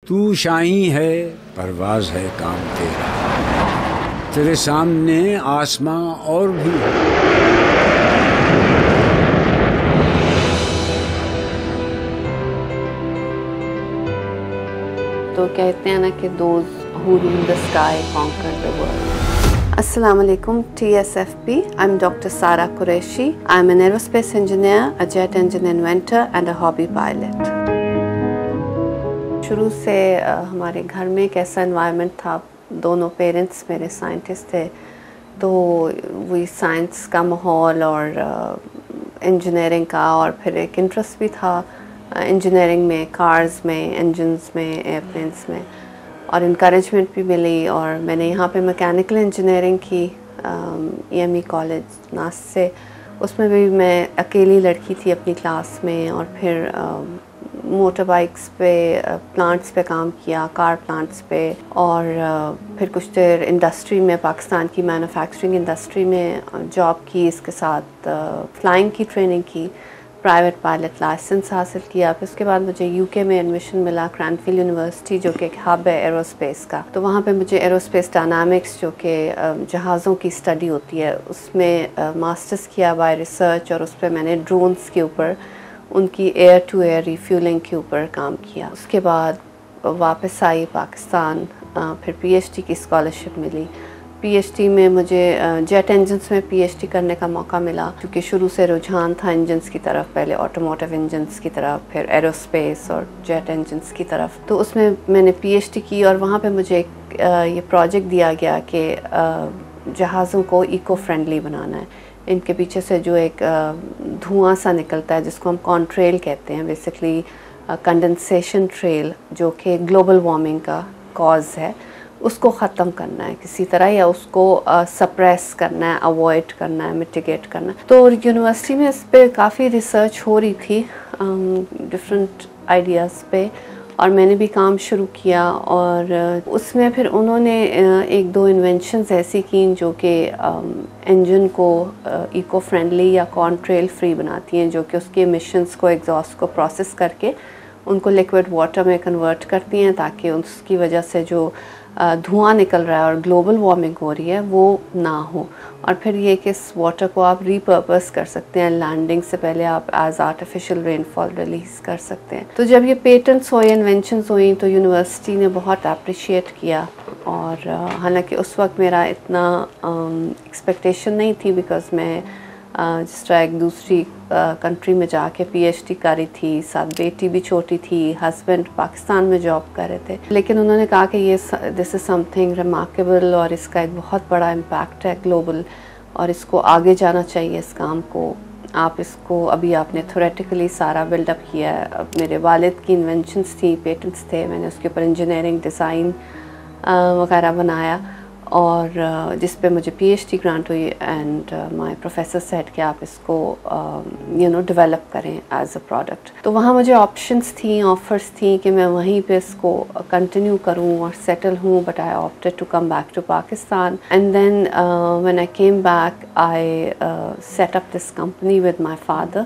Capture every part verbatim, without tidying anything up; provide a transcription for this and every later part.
तू शाही है परवाज़ है काम तेरा, तेरे सामने आसमां और भी है। तो कहते हैं ना कि those who rule the sky conquer the world. Assalamu alaikum, T S F P. I'm Doctor Sara Qureshi. I'm an aerospace engineer, a jet engine inventor and a hobby pilot. शुरू से uh, हमारे घर में एक ऐसा environment था, दोनों parents मेरे साइंटिस्ट थे, तो वही साइंस का माहौल और इंजीनियरिंग uh, का, और फिर एक इंटरेस्ट भी था इंजीनियरिंग uh, में, कार्स में, इंजन्स में, एयरप्लेन्स में, और इनकरेजमेंट भी मिली। और मैंने यहाँ पे मैकेनिकल इंजीनियरिंग की ई एम ई कॉलेज नास से, उसमें भी मैं अकेली लड़की थी अपनी क्लास में। और फिर मोटर बाइक्स पे, प्लांट्स पे काम किया, कार प्लांट्स पे, और uh, फिर कुछ देर इंडस्ट्री में, पाकिस्तान की मैन्युफैक्चरिंग इंडस्ट्री में जॉब की। इसके साथ फ्लाइंग uh, की ट्रेनिंग की, प्राइवेट पायलट लाइसेंस हासिल किया। फिर उसके बाद मुझे यूके में एडमिशन मिला, क्रैनफील्ड यूनिवर्सिटी, जो कि एक हब है एरोस्पेस का। तो वहाँ पे मुझे एरोस्पेस डायनामिक्स, जो कि जहाज़ों की स्टडी होती है, उसमें मास्टर्स किया बाय रिसर्च, और उस पर मैंने ड्रोन्स के ऊपर, उनकी एयर टू एयर रिफ्यूलिंग के ऊपर काम किया। उसके बाद वापस आई पाकिस्तान, फिर पीएचडी की स्कॉलरशिप मिली। पीएचडी में मुझे जेट इंजन्स में पीएचडी करने का मौका मिला, क्योंकि शुरू से रुझान था इंजन्स की तरफ, पहले ऑटोमोटिव इंजन्स की तरफ, फिर एरोस्पेस और जेट इंजन्स की तरफ। तो उसमें मैंने पीएचडी की, और वहाँ पे मुझे एक ये प्रोजेक्ट दिया गया कि जहाज़ों को इको फ्रेंडली बनाना है। इनके पीछे से जो एक धुआं सा निकलता है, जिसको हम कॉन्ट्रेल कहते हैं, बेसिकली कंडेंसेशन ट्रेल, जो कि ग्लोबल वार्मिंग का कॉज है, उसको ख़त्म करना है किसी तरह, या उसको सप्रेस uh, करना है, अवॉइड करना है, मिटिगेट करना है। तो यूनिवर्सिटी में इस पर काफ़ी रिसर्च हो रही थी डिफरेंट um, आइडियाज़ पे, और मैंने भी काम शुरू किया। और uh, उसमें फिर उन्होंने uh, एक दो इन्वेंशंस ऐसी की जो कि इंजन um, को इको uh, फ्रेंडली या कॉन्ट्रेल फ्री बनाती हैं, जो कि उसके एमिशंस को, एग्जॉस्ट को प्रोसेस करके उनको लिक्विड वाटर में कन्वर्ट करती हैं, ताकि उसकी वजह से जो धुआं निकल रहा है और ग्लोबल वार्मिंग हो रही है वो ना हो। और फिर ये कि इस वाटर को आप रीपर्पस कर सकते हैं, लैंडिंग से पहले आप एज आर्टिफिशियल रेनफॉल रिलीज़ कर सकते हैं। तो जब ये पेटेंट्स हुए, इन्वेंशंस हुई, तो यूनिवर्सिटी ने बहुत अप्रिशिएट किया। और हालांकि उस वक्त मेरा इतना एक्सपेक्टेशन नहीं थी, बिकॉज़ मैं जिस तरह एक दूसरी कंट्री में जाके पीएचडी करी थी, साथ बेटी भी छोटी थी, हस्बैंड पाकिस्तान में जॉब कर रहे थे। लेकिन उन्होंने कहा कि ये दिस इज़ समथिंग रिमार्केबल, और इसका एक बहुत बड़ा इम्पैक्ट है ग्लोबल, और इसको आगे जाना चाहिए इस काम को। आप इसको, अभी आपने थ्योरेटिकली सारा बिल्डअप किया है। अब मेरे वालिद की इन्वेंशंस थी, पेटेंट्स थे, मैंने उसके ऊपर इंजीनियरिंग डिज़ाइन वगैरह बनाया, और जिस पे मुझे पीएचडी ग्रांट हुई। एंड माय प्रोफेसर सेड कि आप इसको यू नो डेवलप करें एज अ प्रोडक्ट। तो वहाँ मुझे ऑप्शंस थी, ऑफर्स थी कि मैं वहीं पे इसको कंटिन्यू करूँ और सेटल हूँ, but I opted to come back to Pakistan. And then when I came back, I set up this company with my father,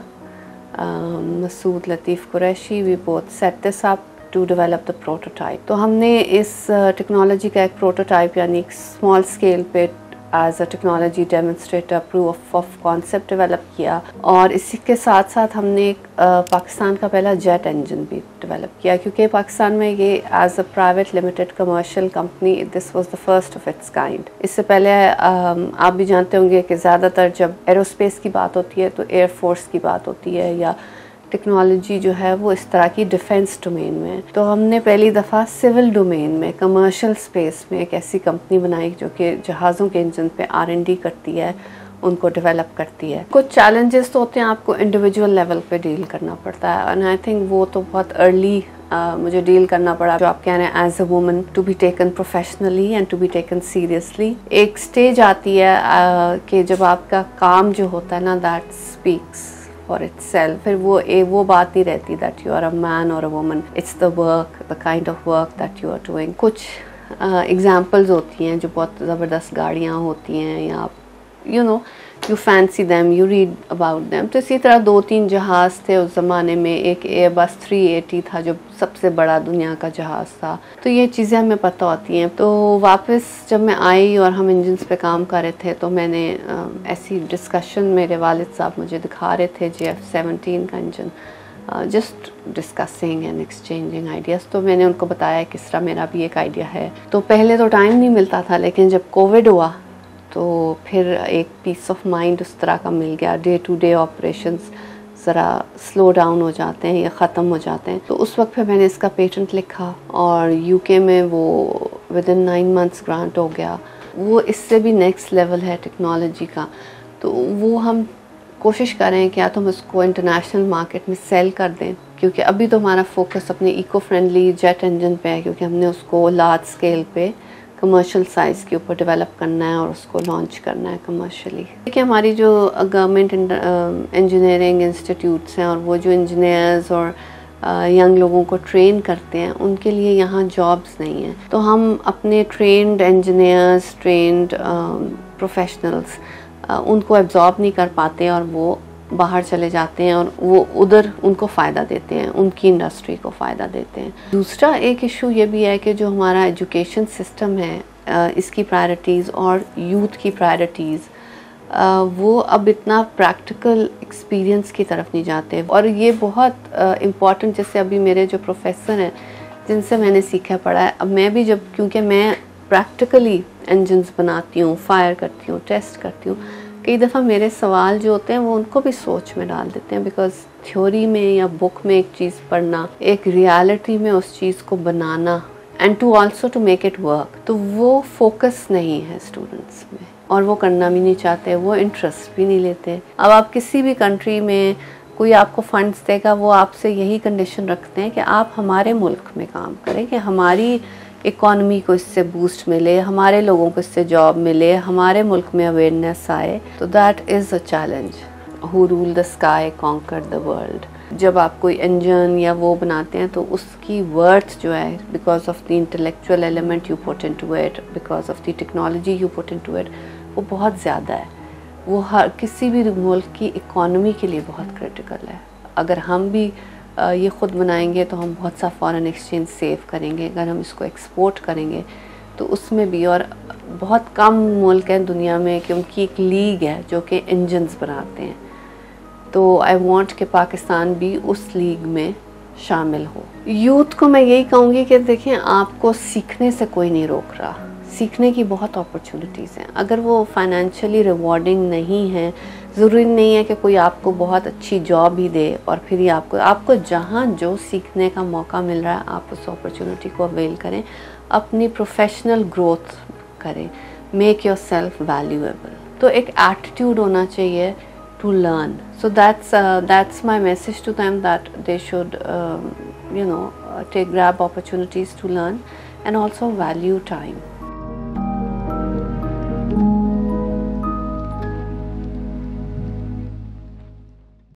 Masood Latif Qureshi. We both set this up to develop the prototype. तो हमने इस technology uh, का एक prototype, यानी एक small scale पे as a technology demonstrator, proof of concept develop किया। और इसी के साथ साथ हमने एक uh, पाकिस्तान का पहला जेट इंजन भी डेवलप किया, क्योंकि पाकिस्तान में ये as a private limited commercial company, this was the first of its kind. इससे पहले uh, आप भी जानते होंगे कि ज़्यादातर जब एरोस्पेस की बात होती है तो एयरफोर्स की बात होती है, या टेक्नोलॉजी जो है वो इस तरह की डिफेंस डोमेन में। तो हमने पहली दफ़ा सिविल डोमेन में, कमर्शियल स्पेस में एक ऐसी कंपनी बनाई जो कि जहाज़ों के इंजन पे आर एन डी करती है, उनको डेवलप करती है। कुछ चैलेंजेस तो होते हैं, आपको इंडिविजुअल लेवल पे डील करना पड़ता है, एंड आई थिंक वो तो बहुत अर्ली uh, मुझे डील करना पड़ा। जो आप कह रहे हैं, as a woman to be taken professionally and to be taken seriously. एक स्टेज आती है uh, कि जब आपका काम जो होता है ना, दैट स्पीक्स फॉर itself, फिर वो ए वो बात नहीं रहती that you are a man और a woman, it's the work, the kind of work that you are doing. कुछ एग्जांपल्स uh, होती हैं जो बहुत ज़बरदस्त गाड़ियाँ होती हैं, या you know you fancy them, you read about them. तो इसी तरह दो तीन जहाज़ थे उस ज़माने में। एक एयरबस थ्री एटी था जो सबसे बड़ा दुनिया का जहाज़ था। तो ये चीज़ें हमें पता होती हैं। तो वापस जब मैं आई और हम इंजन्स पे काम कर रहे थे, तो मैंने ऐसी डिस्कशन, मेरे वालिद साहब मुझे दिखा रहे थे जे एफ सेवनटीन का engine, just discussing and exchanging ideas. तो मैंने उनको बताया किस तरह मेरा भी एक आइडिया है। तो पहले तो टाइम नहीं मिलता था, लेकिन जब कोविड हुआ तो फिर एक पीस ऑफ माइंड उस तरह का मिल गया। डे टू डे ऑपरेशंस ज़रा स्लो डाउन हो जाते हैं या ख़त्म हो जाते हैं। तो उस वक्त पे मैंने इसका पेटेंट लिखा और यूके में वो within nine months grant हो गया। वो इससे भी नेक्स्ट लेवल है टेक्नोलॉजी का। तो वो हम कोशिश कर रहे हैं कि या तो हम उसको इंटरनेशनल मार्केट में सेल कर दें, क्योंकि अभी तो हमारा फोकस अपने इको फ्रेंडली जेट इंजन पे है, क्योंकि हमने उसको लार्ज स्केल पे कमर्शियल साइज़ के ऊपर डेवलप करना है और उसको लॉन्च करना है कमर्शियली। देखिए हमारी जो गवर्नमेंट इंजीनियरिंग इंस्टीट्यूट्स हैं और वो जो इंजीनियर्स और यंग लोगों को ट्रेन करते हैं, उनके लिए यहाँ जॉब्स नहीं हैं। तो हम अपने ट्रेंड इंजीनियर्स, ट्रेंड प्रोफेशनल्स उनको एब्जॉर्ब नहीं कर पाते और वो बाहर चले जाते हैं और वो उधर उनको फ़ायदा देते हैं, उनकी इंडस्ट्री को फ़ायदा देते हैं। दूसरा एक इशू ये भी है कि जो हमारा एजुकेशन सिस्टम है, इसकी प्रायोरिटीज़ और यूथ की प्रायोरिटीज़, वो अब इतना प्रैक्टिकल एक्सपीरियंस की तरफ नहीं जाते। और ये बहुत इम्पॉर्टेंट, जैसे अभी मेरे जो प्रोफेसर हैं जिनसे मैंने सीखा पढ़ा है, अब मैं भी जब, क्योंकि मैं प्रैक्टिकली इंजन्स बनाती हूँ, फायर करती हूँ, टेस्ट करती हूँ, कई दफ़ा मेरे सवाल जो होते हैं वो उनको भी सोच में डाल देते हैं। बिकॉज थ्योरी में या बुक में एक चीज़ पढ़ना, एक रियलिटी में उस चीज़ को बनाना and to also to make it work, तो वो फोकस नहीं है स्टूडेंट्स में और वो करना भी नहीं चाहते, वो इंटरेस्ट भी नहीं लेते। अब आप किसी भी कंट्री में कोई आपको फंड्स देगा, वो आपसे यही कंडीशन रखते हैं कि आप हमारे मुल्क में काम करें, कि हमारी इकॉनमी को इससे बूस्ट मिले, हमारे लोगों को इससे जॉब मिले, हमारे मुल्क में अवेयरनेस आए। तो that is a challenge. Who rule the sky conquer the world. जब आप कोई इंजन या वो बनाते हैं तो उसकी वर्थ जो है, because of the intellectual element you put into it, because of the technology you put into it, वो बहुत ज़्यादा है। वो हर किसी भी मुल्क की इकॉनमी के लिए बहुत क्रिटिकल है। अगर हम भी ये ख़ुद बनाएंगे तो हम बहुत सा फॉरेन एक्सचेंज सेव करेंगे। अगर हम इसको एक्सपोर्ट करेंगे तो उसमें भी, और बहुत कम मुल्क हैं दुनिया में कि उनकी एक लीग है जो कि इंजन्स बनाते हैं। तो आई वांट कि पाकिस्तान भी उस लीग में शामिल हो। यूथ को मैं यही कहूँगी कि देखें, आपको सीखने से कोई नहीं रोक रहा, सीखने की बहुत अपॉर्चुनिटीज़ हैं। अगर वो फाइनेंशियली रिवॉर्डिंग नहीं है, ज़रूरी नहीं है कि कोई आपको बहुत अच्छी जॉब ही दे और फिर ही आपको आपको जहाँ जो सीखने का मौका मिल रहा है, आप उस अपॉर्चुनिटी को अवेल करें, अपनी प्रोफेशनल ग्रोथ करें, मेक योर सेल्फ वैल्यूएबल। तो एक एटीट्यूड होना चाहिए to learn. So that's that's my message to them, that they should you know take grab opportunities to learn and also value time.